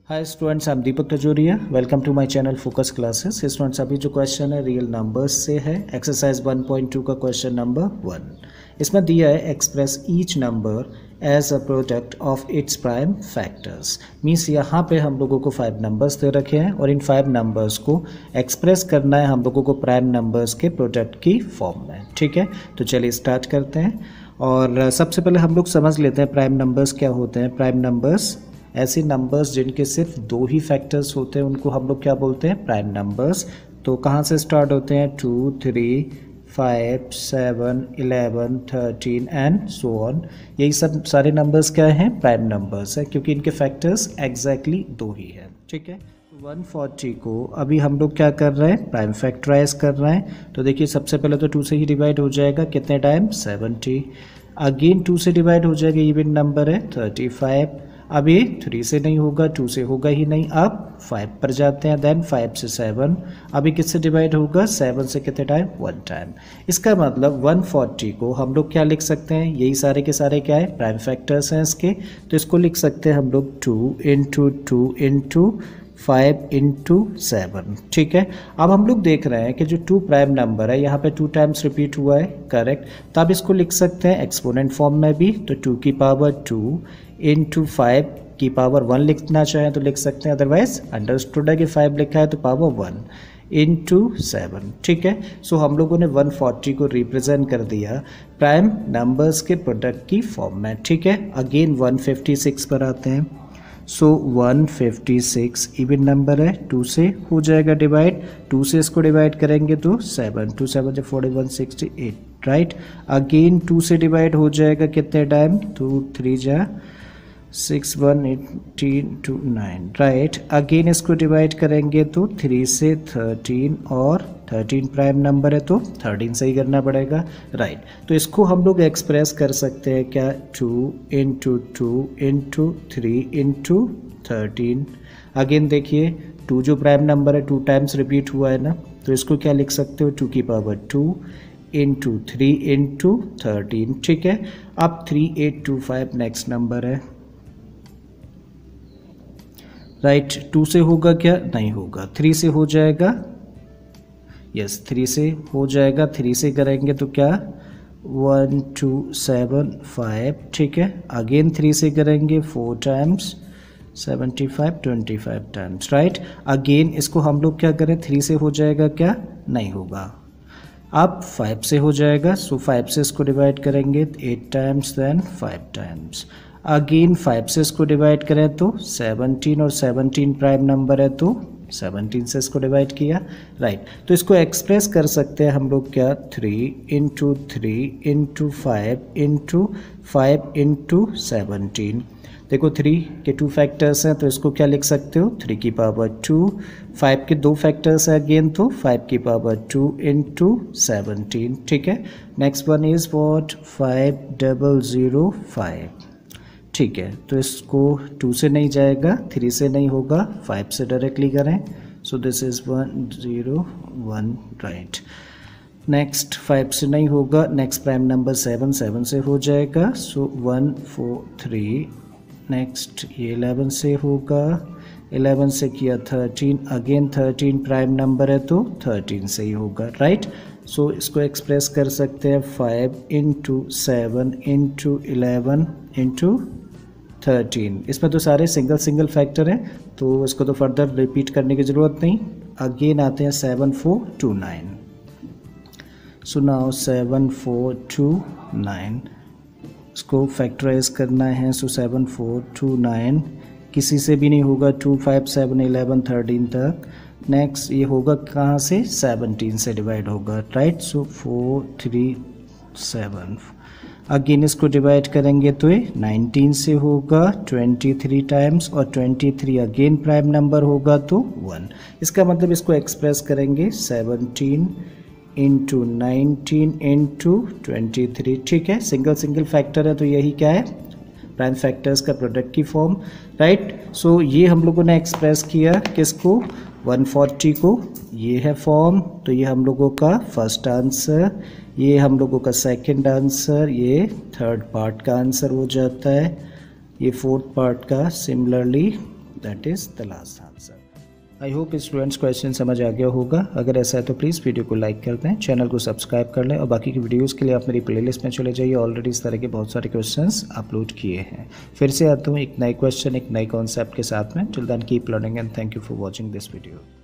Hi students, I am Deepak Tajoria. Welcome to my channel focus classes. Students, अभी जो question है real numbers से है। एक्सरसाइज 1.2 का क्वेश्चन नंबर 1 इसमें दिया है express each number as a product of its prime factors. Means यहाँ पे हम लोगों को 5 नंबर्स दे रखे हैं और इन 5 नंबर्स को एक्सप्रेस करना है हम लोगों को प्राइम नंबर्स के प्रोडक्ट की फॉर्म में। ठीक है, तो चलिए स्टार्ट करते हैं। और सबसे पहले हम लोग समझ लेते हैं प्राइम नंबर्स क्या होते हैं। प्राइम नंबर्स ऐसे नंबर्स जिनके सिर्फ 2 ही फैक्टर्स होते हैं उनको हम लोग क्या बोलते हैं, प्राइम नंबर्स। तो कहाँ से स्टार्ट होते हैं, 2, 3, 5, 7, 11, 13 एंड सो ऑन। यही सब सारे नंबर्स क्या हैं, प्राइम नंबर्स है, क्योंकि इनके फैक्टर्स एग्जैक्टली 2 ही हैं। ठीक है, 140 को अभी हम लोग क्या कर रहे हैं, प्राइम फैक्टराइज कर रहे हैं। तो देखिए सबसे पहले तो 2 से ही डिवाइड हो जाएगा, कितने टाइम, 70। अगेन 2 से डिवाइड हो जाएगा, इवन नंबर है 35। अब ये 3 से नहीं होगा, 2 से होगा ही नहीं। अब 5 पर जाते हैं, देन 5 से 7। अभी किससे डिवाइड होगा, 7 से कितने टाइम, 1 टाइम। इसका मतलब 140 को हम लोग क्या लिख सकते हैं, यही सारे के सारे क्या है, प्राइम फैक्टर्स हैं इसके। तो इसको लिख सकते हैं हम लोग 2 इंटू 2 इंटू 5 इंटू 7। ठीक है, अब हम लोग देख रहे हैं कि जो 2 प्राइम नंबर है यहाँ पे 2 टाइम्स रिपीट हुआ है, करेक्ट। तो आप इसको लिख सकते हैं एक्सपोनेंट फॉर्म में भी। तो 2 की पावर 2 इंटू 5 की पावर 1 लिखना चाहें तो लिख सकते हैं, अदरवाइज अंडरस्टूड है कि 5 लिखा है तो पावर 1 इंटू 7। ठीक है, सो हम लोगों ने 140 को रिप्रेजेंट कर दिया प्राइम नंबर्स के प्रोडक्ट की फॉर्म में। ठीक है, अगेन 156 पर आते हैं। सो 156 इवन नंबर है, 2 से हो जाएगा डिवाइड। 2 से इसको डिवाइड करेंगे तो 7, 2 7 जो 41, 68, राइट। अगेन 2 से डिवाइड हो जाएगा कितने टाइम, 2 3 जा 6 1 18 2 9, राइट। अगेन इसको डिवाइड करेंगे तो 3 से 13 और 13 प्राइम नंबर है तो 13 से ही करना पड़ेगा, राइट। तो इसको हम लोग एक्सप्रेस कर सकते हैं क्या, 2 इंटू 2 इंटू 3 इंटू 13। अगेन देखिए 2 जो प्राइम नंबर है 2 टाइम्स रिपीट हुआ है ना, तो इसको क्या लिख सकते हो, 2 की पावर 2 इंटू 3 इंटू 13। ठीक है, अब 3825 नेक्स्ट नंबर है, राइट। 2 से होगा क्या, नहीं होगा। 3 से हो जाएगा, यस 3 से हो जाएगा। 3 से करेंगे तो क्या, 1 2 7 5। ठीक है, अगेन 3 से करेंगे 4 टाइम्स 75 25 टाइम्स, राइट। अगेन इसको हम लोग क्या करें, 3 से हो जाएगा क्या, नहीं होगा। अब 5 से हो जाएगा, सो 5 से इसको डिवाइड करेंगे 8 टाइम्स देन 5 टाइम्स। अगेन 5 से इसको डिवाइड करें तो 17 और 17 प्राइम नंबर है तो 17 से इसको डिवाइड किया, राइट। तो इसको एक्सप्रेस कर सकते हैं हम लोग क्या, 3 इंटू 3 इंटू 5 इंटू 5 इंटू 17। देखो 3 के 2 फैक्टर्स हैं तो इसको क्या लिख सकते हो, 3 की पावर 2। 5 के 2 फैक्टर्स हैं अगेन तो 5 की पावर 2 इंटू 17। ठीक है, नेक्स्ट वन इज वॉट, 5005। ठीक है, तो इसको 2 से नहीं जाएगा, 3 से नहीं होगा, 5 से डायरेक्टली करें। So this is 101, right. Next 5 से नहीं होगा, नेक्स्ट प्राइम नंबर 7, 7 से हो जाएगा। सो 143। नेक्स्ट ये 11 से होगा, 11 से किया 13, अगेन 13 प्राइम नंबर है तो 13 से ही होगा, राइट। सो इसको एक्सप्रेस कर सकते हैं 5 इंटू 7 इंटू 11 इंटू 13। इसमें तो सारे सिंगल सिंगल फैक्टर हैं तो इसको तो फर्दर रिपीट करने की ज़रूरत नहीं। अगेन आते हैं 7429। सो नाउ 7429 इसको फैक्टराइज करना है। सो 7429 किसी से भी नहीं होगा, 2 5 7 11 13 तक। नेक्स्ट ये होगा कहाँ से, 17 से डिवाइड होगा, राइट। सो 437। अगेन इसको डिवाइड करेंगे तो ये 19 से होगा 23 टाइम्स और 23 अगेन प्राइम नंबर होगा तो 1। इसका मतलब इसको एक्सप्रेस करेंगे 17 इंटू 19 इंटू 23। ठीक है, सिंगल सिंगल फैक्टर है तो यही क्या है, प्राइम फैक्टर्स का प्रोडक्ट की फॉर्म, राइट। सो ये हम लोगों ने एक्सप्रेस किया किसको, 140 को। ये है फॉर्म, तो ये हम लोगों का फर्स्ट आंसर, ये हम लोगों का सेकंड आंसर, ये थर्ड पार्ट का आंसर हो जाता है, ये फोर्थ पार्ट का similarly that is the last answer. I hope students question समझ आ गया होगा। अगर ऐसा है तो प्लीज़ वीडियो को लाइक कर दें, चैनल को सब्सक्राइब कर लें और बाकी की वीडियोस के लिए आप मेरी प्लेलिस्ट में चले जाइए। ऑलरेडी इस तरह के बहुत सारे क्वेश्चंस अपलोड किए हैं। फिर से आता हूँ एक नए क्वेश्चन एक नए कॉन्सेप्ट के साथ में। Till then keep learning and thank you for watching this video.